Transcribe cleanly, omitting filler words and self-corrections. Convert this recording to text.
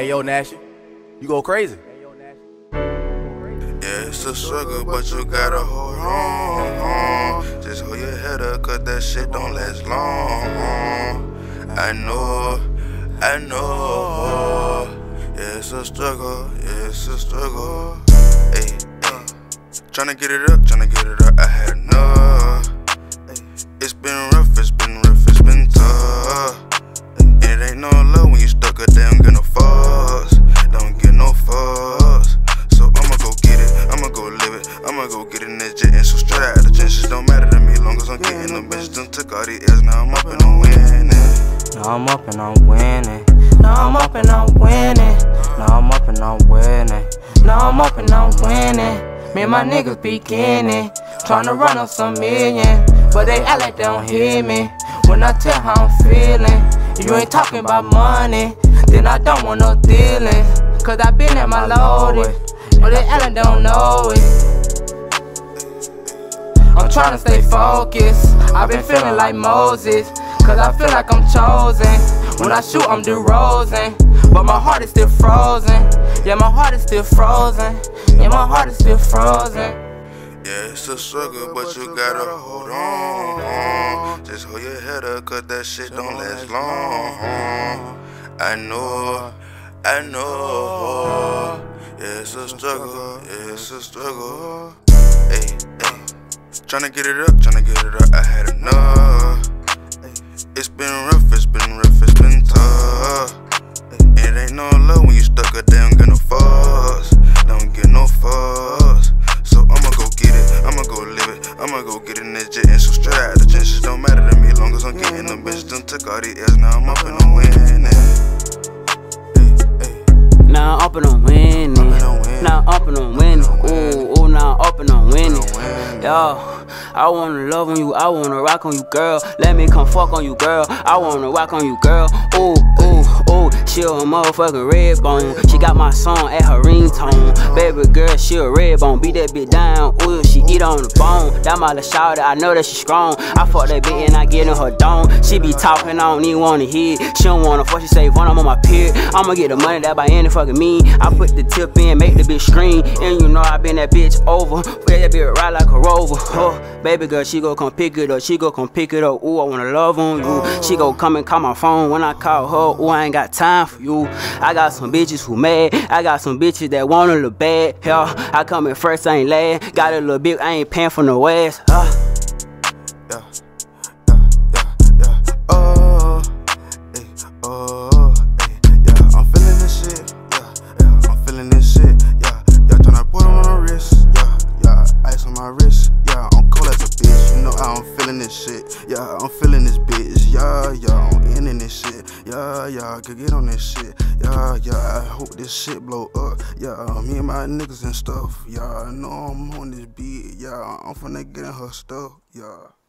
Hey yo, Nash, you go crazy. Yeah, it's a struggle, but you gotta hold on. Just hold your head up, cause that shit don't last long. I know. Yeah, it's a struggle, Hey, tryna get it up, I had enough. It's been rough, it's been tough. And it ain't no love when you stuck up there, don't get no fuss. Don't get no fuss. So I'ma go get it, I'ma go live it, I'ma go get in that jet and so straight out. The chances don't matter to me, long as I'm getting the bitches. Done took all these L's, now I'm up and I'm winning. Now I'm up and I'm winning. Now I'm up and I'm winning. Now I'm up and I'm winning. Now I'm up and I'm winning. Me and my niggas beginning, tryna run up some million, but they act like they don't hear me when I tell how I'm feeling. If you ain't talking about money, then I don't want no dealings, cause I been at my loaded, but they act like they don't know it. I'm tryna stay focused, I've been feeling like Moses, cause I feel like I'm chosen. When I shoot, I'm DeRozan, but my heart is still frozen. Yeah, my heart is still frozen. Yeah, my heart is still frozen. Yeah, it's a struggle, but you gotta hold on. Just hold your head up, cause that shit don't last long. I know. Yeah, it's a struggle, Hey, tryna get it up, I had enough. It's been rough, it's been tough. And it ain't no love when you stuck up there, don't get no fuss. Don't get no fuss. So I'ma go get it, I'ma go live it, I'ma go get in that jet and so straight out. The chances don't matter to me, long as I'm getting the bitches. Done took all these L's, now I'm up and I'm winning. Now I'm up and I'm winning. Now I'm up and I'm winning. Ooh, now I'm up and I'm winning. Yo, I wanna love on you, I wanna rock on you, girl. Let me come fuck on you, girl. I wanna rock on you, girl. Ooh, she a motherfucking red bone. She got my song at her ringtone. Baby girl, she a red bone. Beat that bitch down, ooh, she eat on the bone. That my little shawty, I know that she strong. I fuck that bitch and I get in her dome. She be talking, I don't even wanna hear. She don't wanna fuck, she say, Vaughn, I'm on my period. I'ma get the money that by any fucking me. I put the tip in, make the bitch scream. And you know I been that bitch over. Play that bitch ride like a rover. Baby girl, she gon' come pick it up, Ooh, I wanna love on you. She gon' come and call my phone when I call her. Ooh, I ain't got time for you. I got some bitches who mad, I got some bitches that want a little bad. Yeah, I come in first, I ain't last. Got a little bit, I ain't paying for no ass. I'm feeling this shit. I'm feeling this shit. Tryna put on the wrist. Ice on my wrist. I'm cold as a bitch. You know how I'm feeling this shit. I'm feeling this bitch. I'm ending this shit. I could get on this shit. I hope this shit blow up. Me and my niggas and stuff. I know I'm on this beat. I'm finna get in her stuff.